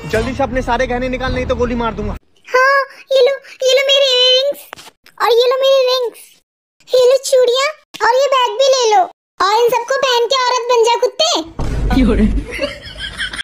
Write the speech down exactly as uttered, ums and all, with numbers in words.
जल्दी से अपने सारे गहने निकाल, नहीं तो गोली मार दूंगा। हाँ, ये लो, ये लो मेरे इयररिंग्स और ये लो मेरे रिंग्स, ये लो चूड़ियां और ये बैग भी ले लो और इन सबको पहन के औरत बन जा कुत्ते।